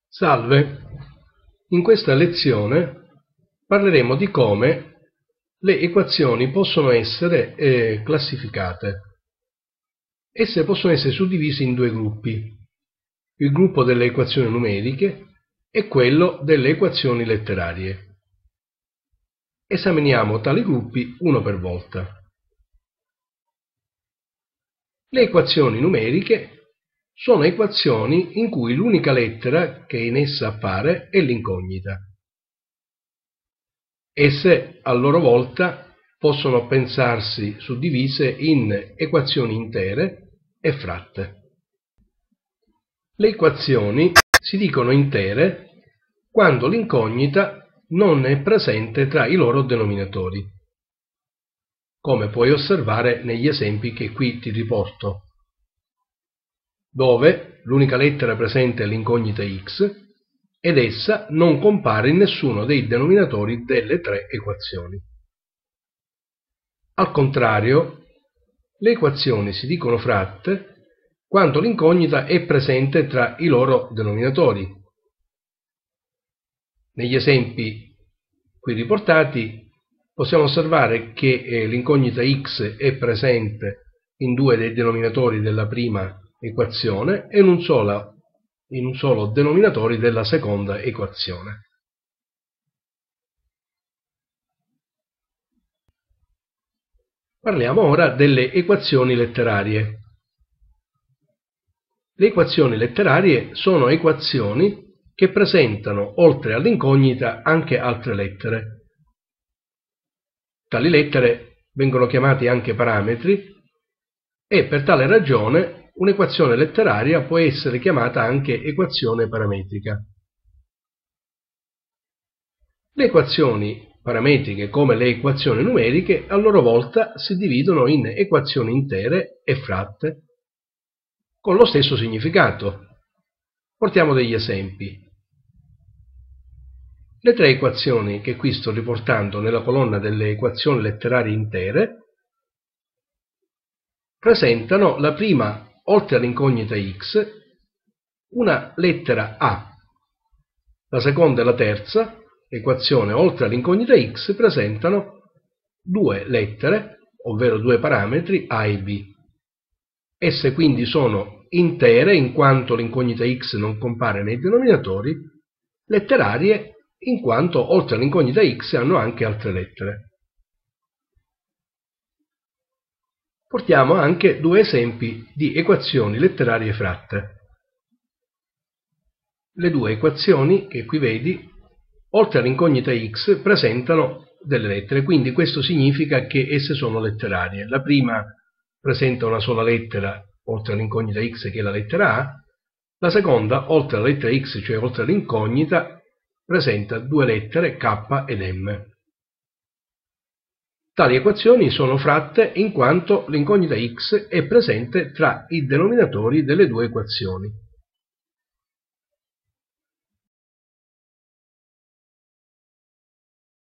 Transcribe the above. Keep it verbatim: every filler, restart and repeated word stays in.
Salve! In questa lezione parleremo di come le equazioni possono essere eh, classificate. Esse possono essere suddivise in due gruppi, il gruppo delle equazioni numeriche e quello delle equazioni letterarie. Esaminiamo tali gruppi uno per volta. Le equazioni numeriche sono equazioni in cui l'unica lettera che in essa appare è l'incognita. Esse, a loro volta, possono pensarsi suddivise in equazioni intere e fratte. Le equazioni si dicono intere quando l'incognita non è presente tra i loro denominatori, come puoi osservare negli esempi che qui ti riporto, dove l'unica lettera presente è l'incognita x ed essa non compare in nessuno dei denominatori delle tre equazioni. Al contrario, le equazioni si dicono fratte quando l'incognita è presente tra i loro denominatori. Negli esempi qui riportati possiamo osservare che eh, l'incognita x è presente in due dei denominatori della prima equazione e in un solo, in un solo denominatore della seconda equazione. Parliamo ora delle equazioni letterarie. Le equazioni letterarie sono equazioni che presentano, oltre all'incognita, anche altre lettere. Tali lettere vengono chiamate anche parametri e per tale ragione un'equazione letteraria può essere chiamata anche equazione parametrica. Le equazioni parametriche, come le equazioni numeriche, a loro volta si dividono in equazioni intere e fratte, con lo stesso significato. Portiamo degli esempi. Le tre equazioni che qui sto riportando nella colonna delle equazioni letterarie intere presentano la prima, oltre all'incognita x, una lettera a. La seconda e la terza equazione, oltre all'incognita x, presentano due lettere, ovvero due parametri a e b. Esse quindi sono intere in quanto l'incognita x non compare nei denominatori, letterarie in quanto oltre all'incognita x hanno anche altre lettere. Portiamo anche due esempi di equazioni letterarie fratte. Le due equazioni che qui vedi, oltre all'incognita x, presentano delle lettere, quindi questo significa che esse sono letterarie. La prima presenta una sola lettera, oltre all'incognita x, che è la lettera a, la seconda, oltre alla lettera x, cioè oltre all'incognita, presenta due lettere k ed m. Tali equazioni sono fratte in quanto l'incognita x è presente tra i denominatori delle due equazioni.